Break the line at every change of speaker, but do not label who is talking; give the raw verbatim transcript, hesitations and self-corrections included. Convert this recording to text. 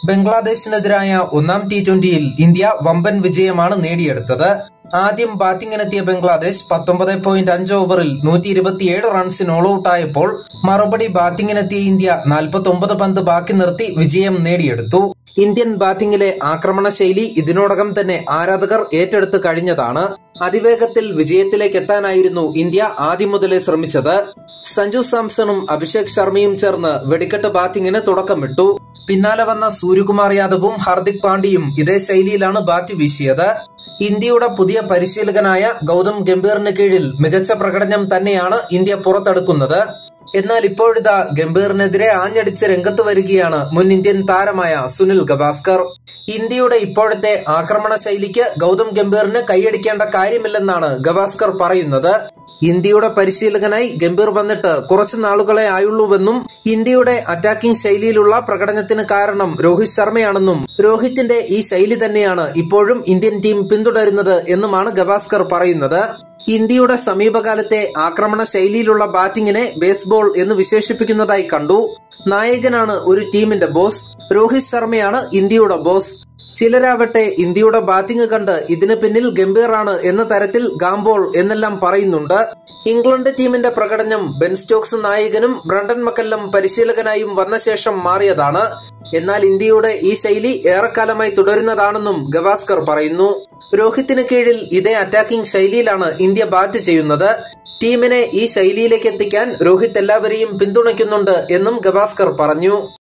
ബംഗ്ലാദേശിനെതിരായ ഒന്നാം T ട്വന്റിയിൽ India വമ്പൻ വിജയമാണ് നേടിയെടുത്തത്. ആദ്യം ബാറ്റിംഗിനെത്തിയ ബംഗ്ലാദേശ് പത്തൊമ്പത് പോയിന്റ് അഞ്ച് ഓവറിൽ നൂറ്റി ഇരുപത്തിയേഴ് റൺസിന് ഓൾ ഔട്ടായപ്പോൾ മറുപടി ബാറ്റിംഗിനെത്തിയ ഇന്ത്യ നാൽപ്പത്തി ഒമ്പത് പന്ത് ബാക്കി നിർത്തി വിജയം നേടിയെടുത്തു. ഇന്ത്യൻ ബാറ്റിംഗിലെ ആക്രമണ ശൈലി ഇതിനോടകം തന്നെ ആരാധകർ ഏറ്റെടുത്ത് കഴിഞ്ഞതാണ്. അതിവേഗത്തിൽ വിജയത്തിലേക്ക് എത്താനായിരുന്നു ഇന്ത്യ ആദ്യം മുതലേ ശ്രമിച്ചത്. സഞ്ജു സാംസണും അഭിഷേക് ശർമ്മയും ചേർന്ന് വെടിക്കെട്ട് ബാറ്റിംഗിന് തുടക്കമിട്ടു. പിന്നാലെ വന്ന സൂര്യകുമാർ യാദവും ഹാർദിക് പാണ്ഡ്യയും ഇതേ ശൈലിയിലാണ് ബാറ്റ് വീശിയത്. ഇന്ത്യയുടെ പുതിയ പരിശീലകനായ ഗൗതം ഗംഭീറിന് കീഴിൽ മികച്ച പ്രകടനം തന്നെയാണ് ഇന്ത്യ പുറത്തെടുക്കുന്നത്. എന്നാൽ ഇപ്പോഴിതാ ഗംഭീറിനെതിരെ ആഞ്ഞടിച്ച് രംഗത്ത് വരികയാണ് മുൻ ഇന്ത്യൻ താരമായ സുനിൽ ഗവാസ്കർ. ഇന്ത്യയുടെ ഇപ്പോഴത്തെ ആക്രമണ ശൈലിക്ക് ഗൗതം ഗംഭീറിന് കൈയടിക്കേണ്ട കാര്യമില്ലെന്നാണ് ഗവാസ്കർ പറയുന്നത്. ഇന്ത്യയുടെ പരിശീലകനായി ഗംഭീർ വന്നിട്ട് കുറച്ചു നാളുകളെ ആയുള്ളൂവെന്നും ഇന്ത്യയുടെ അറ്റാക്കിംഗ് ശൈലിയിലുള്ള പ്രകടനത്തിന് കാരണം രോഹിത് ശർമ്മയാണെന്നും രോഹിത്തിന്റെ ഈ ശൈലി തന്നെയാണ് ഇപ്പോഴും ഇന്ത്യൻ ടീം പിന്തുടരുന്നത് എന്നുമാണ് ഗവാസ്കർ പറയുന്നത്. ഇന്ത്യയുടെ സമീപകാലത്തെ ആക്രമണ ശൈലിയിലുള്ള ബാറ്റിംഗിനെ ബേസ്ബോൾ എന്ന് വിശേഷിപ്പിക്കുന്നതായി കണ്ടു. നായകനാണ് ഒരു ടീമിന്റെ ബോസ്, രോഹിത് ശർമ്മയാണ് ഇന്ത്യയുടെ ബോസ്. ചിലരാവട്ടെ ഇന്ത്യയുടെ ബാറ്റിംഗ് കണ്ട് ഇതിന് പിന്നിൽ ഗംഭീറാണ് എന്ന തരത്തിൽ ഗാംബോൾ എന്നെല്ലാം പറയുന്നുണ്ട്. ഇംഗ്ലണ്ട് ടീമിന്റെ പ്രകടനം ബെൻ സ്റ്റോക്സ് നായകനും ബ്രണ്ടൻ മക്കല്ലം പരിശീലകനായും വന്ന ശേഷം മാറിയതാണ്. എന്നാൽ ഇന്ത്യയുടെ ഈ ശൈലി ഏറെക്കാലമായി തുടരുന്നതാണെന്നും ഗവാസ്കർ പറയുന്നു. രോഹിത്തിന് കീഴിൽ ഇതേ അറ്റാക്കിംഗ് ശൈലിയിലാണ് ഇന്ത്യ ബാറ്റ് ചെയ്യുന്നത്. ടീമിനെ ഈ ശൈലിയിലേക്ക് എത്തിക്കാൻ രോഹിത് എല്ലാവരെയും പിന്തുണയ്ക്കുന്നുണ്ട് എന്നും ഗവാസ്കർ പറഞ്ഞു.